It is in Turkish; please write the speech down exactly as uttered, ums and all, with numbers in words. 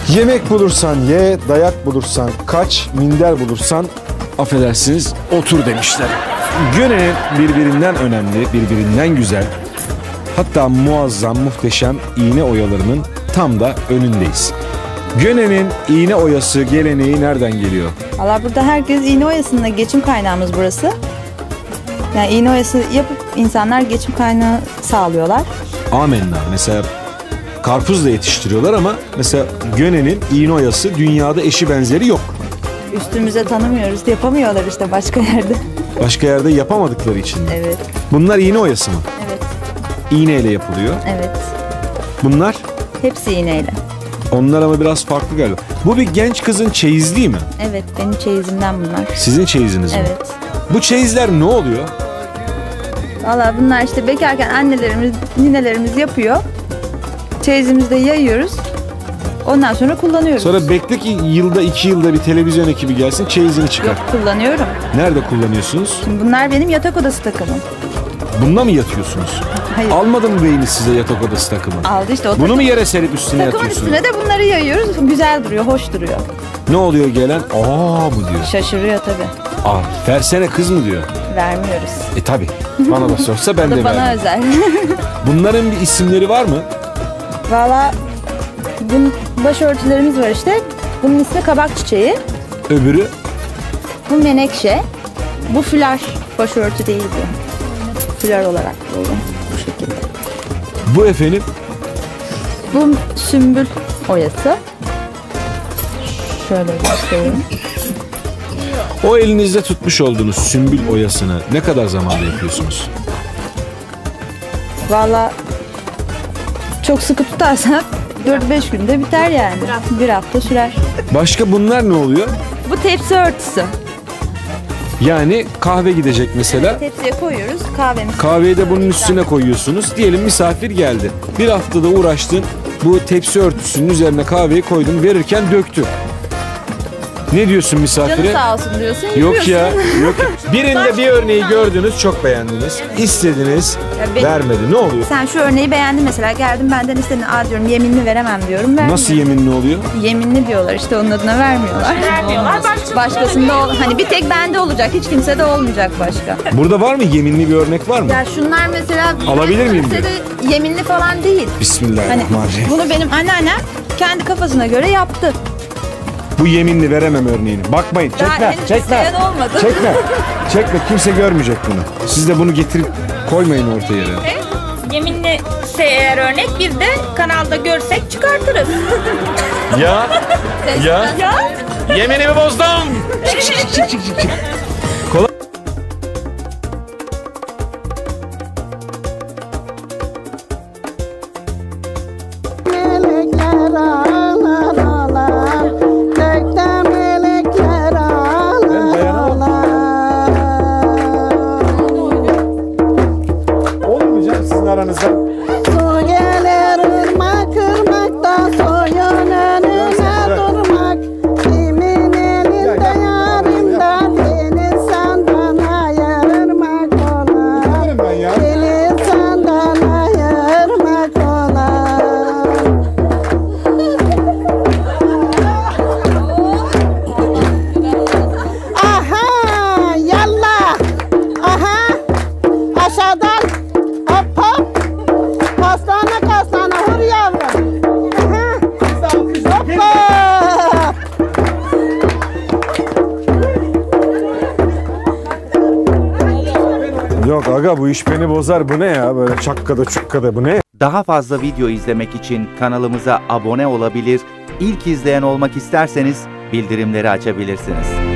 Yemek bulursan ye, dayak bulursan kaç, minder bulursan affedersiniz otur demişler. Göne'nin birbirinden önemli, birbirinden güzel, hatta muazzam, muhteşem iğne oyalarının tam da önündeyiz. Göne'nin iğne oyası geleneği nereden geliyor? Valla burada herkes iğne oyasında, geçim kaynağımız burası. Yani iğne oyası yapıp insanlar geçim kaynağı sağlıyorlar. Amenna. Mesela karpuz da yetiştiriyorlar ama mesela Göne'nin iğne oyası dünyada eşi benzeri yok. Üstümüze tanımıyoruz, yapamıyorlar işte başka yerde. Başka yerde yapamadıkları için mi? Evet. Bunlar iğne oyası mı? Evet. İğneyle yapılıyor. Evet. Bunlar? Hepsi iğneyle. Onlar ama biraz farklı galiba. Bu bir genç kızın çeyizliği mi? Evet, benim çeyizimden bunlar. Sizin çeyiziniz mi? Evet. Bu çeyizler ne oluyor? Valla bunlar işte bekarken annelerimiz, ninelerimiz yapıyor. Çeyizimizde yayıyoruz. Ondan sonra kullanıyoruz. Sonra bekle ki yılda iki yılda bir televizyon ekibi gelsin çeyizini çıkar. Yok, kullanıyorum. Nerede kullanıyorsunuz? Şimdi bunlar benim yatak odası takımım. Bununla mı yatıyorsunuz? Hayır. Almadı mı beyiniz size yatak odası takımı? Aldı işte o Bunu takım. mu yere serip üstüne Takımın yatıyorsunuz? üstüne de bunları yayıyoruz. Güzel duruyor, hoş duruyor. Ne oluyor gelen? Aa mı diyor? Şaşırıyor tabii. Aa, versene kız mı diyor? Vermiyoruz. E tabi. Bana da sorsa ben Bu de da bana vermem. özel. Bunların bir isimleri var mı? Valla bunun başörtülerimiz var işte. Bunun ismi kabak çiçeği. Öbürü? Bu menekşe. Bu flaş. Başörtü değil bu. Flör olarak böyle. Bu şekilde. Bu efendim? Bu sümbül oyası. Şöyle göstereyim. O elinizde tutmuş olduğunuz sümbül oyasını ne kadar zamanda yapıyorsunuz? Valla çok sıkı tutarsan dört beş günde biter yani. Bir hafta sürer. Başka bunlar ne oluyor? Bu tepsi örtüsü. Yani kahve gidecek mesela. Tepsiye koyuyoruz kahvemizi. Kahveyi de bunun üstüne koyuyorsunuz. Diyelim misafir geldi. Bir haftada uğraştın. Bu tepsi örtüsünün üzerine kahveyi koydun. Verirken döktü. Ne diyorsun misafire? Canı sağ olsun diyorsun. Yok ya. yapıyorsun. Yok. Birinde bir örneği gördünüz, çok beğendiniz. İstediniz, Ya benim- vermedi. Ne oluyor? Sen şu örneği beğendin mesela. Geldim benden istedin. Aa diyorum yeminli veremem diyorum. Vermiyorum. Nasıl yeminli oluyor? Yeminli diyorlar işte onun adına vermiyorlar. Vermiyorlar. Başkasında ol hani bir tek bende olacak. Hiç kimse de olmayacak başka. Burada var mı? Yeminli bir örnek var mı? Ya şunlar mesela Alabilir miyim kimse de yeminli falan değil. Hani Bismillahirrahmanirrahim. bunu benim anneannem kendi kafasına göre yaptı. Bu yeminli veremem örneğini. Bakmayın. Daha Çekme. henüz Çekme. isteyen olmadı. Çekme. Çekme. Kimse görmeyecek bunu. Siz de bunu getirip koymayın ortaya yere. Yeminli ise eğer örnek biz de kanalda görsek çıkartırız. Ya. Ya. Ya. Yeminimi bozdum. Kolay. Melekler ağlar ağlar, gökte melekler ağlar ağlar. Olur mu canım sizin aranızda? Su gelir ırmak ırmakta, suyun önüne durmak. Kimin elinde yarında, deniz sandan ayırmak olar. Deniz sandan ayırmak olar. Aha, yallah. Aha, aşağıdan hop hop. Kastana kastana hır yavrum. Aha, hoppa. Yok aga bu iş beni bozar. Bu ne ya? Böyle çakkada çukkada bu ne? Daha fazla video izlemek için kanalımıza abone olabilir, ilk izleyen olmak isterseniz bildirimleri açabilirsiniz.